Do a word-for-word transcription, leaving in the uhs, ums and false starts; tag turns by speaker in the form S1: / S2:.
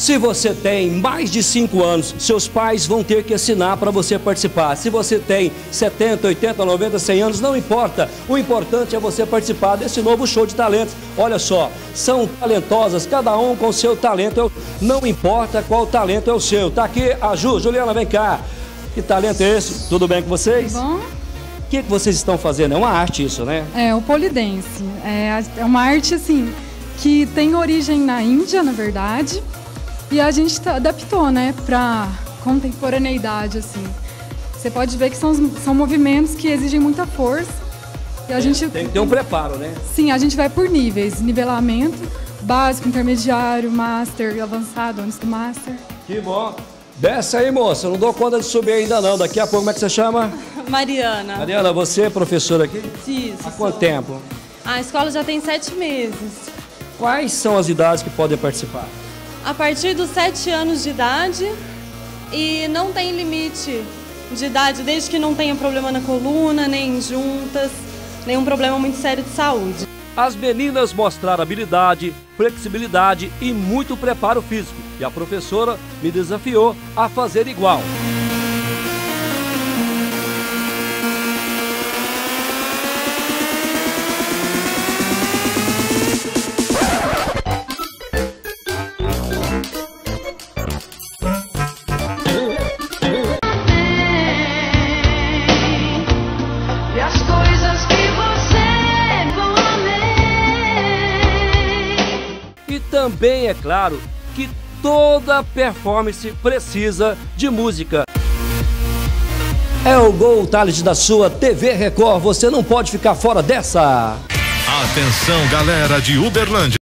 S1: Se você tem mais de cinco anos, seus pais vão ter que assinar para você participar. Se você tem setenta, oitenta, noventa, cem anos, não importa. O importante é você participar desse novo show de talentos. Olha só, são talentosas, cada um com seu talento. Não importa qual talento é o seu. Tá aqui a Ju. Juliana, vem cá. Que talento é esse? Tudo bem com vocês?
S2: Bom.
S1: O que, que vocês estão fazendo? É uma arte isso, né?
S2: É, o polidense. É, é uma arte, assim, que tem origem na Índia, na verdade. E a gente adaptou, né, para contemporaneidade, assim. Você pode ver que são, são movimentos que exigem muita força. E a
S1: é,
S2: gente
S1: tem que ter um preparo, né?
S2: Sim, a gente vai por níveis. Nivelamento, básico, intermediário, master, avançado, antes do master.
S1: Que bom. Desce aí, moça. Eu não dou conta de subir ainda não. Daqui a pouco, como é que você chama?
S3: Mariana.
S1: Mariana, você é professora aqui?
S3: Isso.
S1: Há quanto
S3: sou.
S1: tempo?
S3: A escola já tem sete meses.
S1: Quais são as idades que podem participar?
S3: A partir dos sete anos de idade e não tem limite de idade, desde que não tenha problema na coluna, nem em juntas, nenhum problema muito sério de saúde.
S1: As meninas mostraram habilidade, flexibilidade e muito preparo físico. E a professora me desafiou a fazer igual. E também é claro que toda performance precisa de música. É o Gol Talent da sua T V Record, você não pode ficar fora dessa.
S4: Atenção, galera de Uberlândia.